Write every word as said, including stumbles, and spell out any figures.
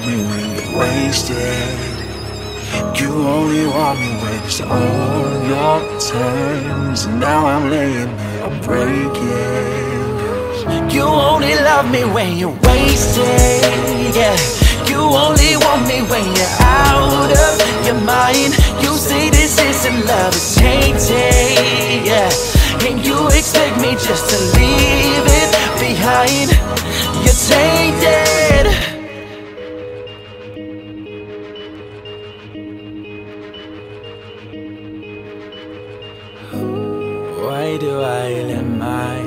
me when you're wasted. You only want me when it's on your terms. And now I'm laying here, I'm breaking. You only love me when you're wasted, yeah. You only want me when you're out of your mind. You say this isn't love, it's tainted, yeah. And you expect me just to leave it behind. You're tainted. Why do I let my